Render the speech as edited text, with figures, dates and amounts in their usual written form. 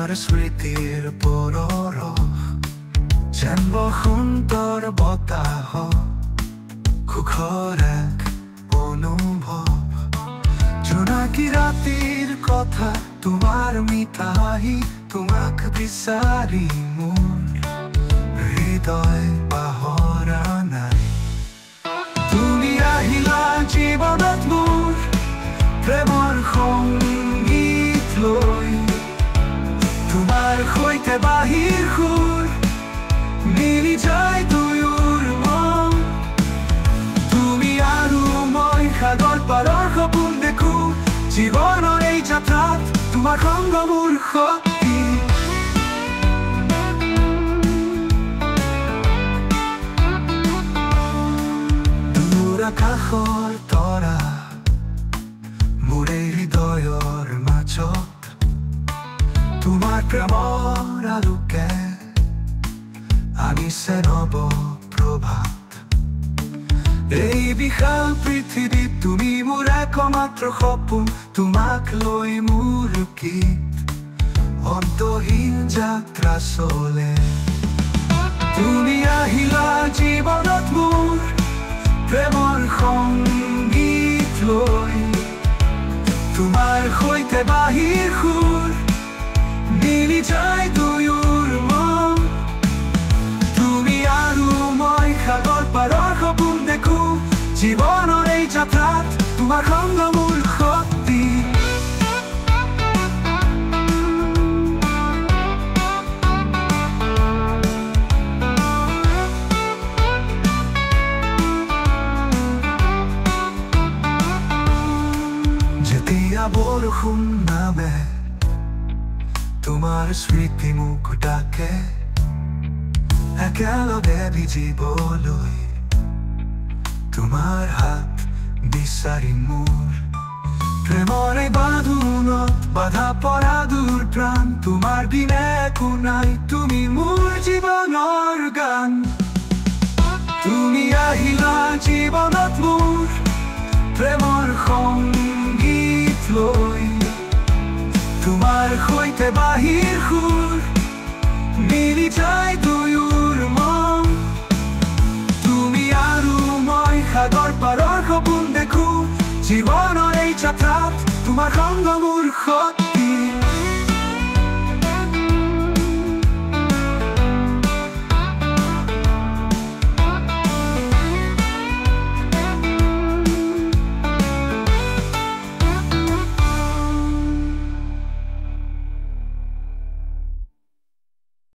তোমাৰ স্মৃতিৰ পৰশ যেন বসন্তৰ বতাহ সুখৰ এক অনুভৱ জোনাকী ৰাতিৰ কথা তোমাৰ মিঠা হাঁহি তোমাক বিচাৰি মোৰ হৃদয় পাহৰা নাই তুমি আহিলা জীৱনত মোৰ প্ৰেমৰ সংগীত লৈ তোমাৰ সৈতে বাহিৰ সুৰ মিলি যায় দুয়োৰ মন তুমি আৰু মই সাগৰ পাৰৰ সপোন দেখো জীৱনৰ এই যাত্ৰাত তোমাৰ সংগ মোৰ শক্তি দূৰ আকাশৰ তৰা মোৰ এই হৃদয়ৰ মাজত তোমাৰ প্ৰেমৰ আলোকে আনিছে নৱ প্ৰভাত এই বিশাল পৃথিৱীত তুমি মোৰ একমাত্ৰ সপোন তোমাক লৈ মোৰ গীত অন্তহীন যাত্ৰা চলে তুমি আহিলা জীৱনত মোৰ প্ৰেমৰ সংগীত লৈ তোমাৰ সৈতে বাহিৰ সুৰ মিলি যায় দুয়োৰ মন তুমি আৰু মই সাগৰ পাৰৰ সপোন দেখো জীৱনৰ এই যাত্ৰাত তোমাৰ সংগ মোৰ শক্তি যেতিয়া বৰষুণ নামে তোমাৰ স্মৃতি মোক ডাকে একেলগে ভিজিবলৈ তোমাৰ হাত বিচাৰি মোৰ প্ৰেমৰ এই বাঁধোনত বাধা পৰা দূৰ প্ৰাণ তোমাৰ বিনে একো নাই তুমি মোৰ জীৱনৰ গান তুমি আহিলা জীৱনত মোৰ প্ৰেমৰ সংগীত লৈ তোমাৰ সৈতে বাহিৰ সুৰ মিলি যায় দুয়োৰ মন তুমি আৰু মই সাগৰ পাৰৰ সপোন দেখো জীৱনৰ এই যাত্ৰাত তোমাৰ সংগ মোৰ শক্তি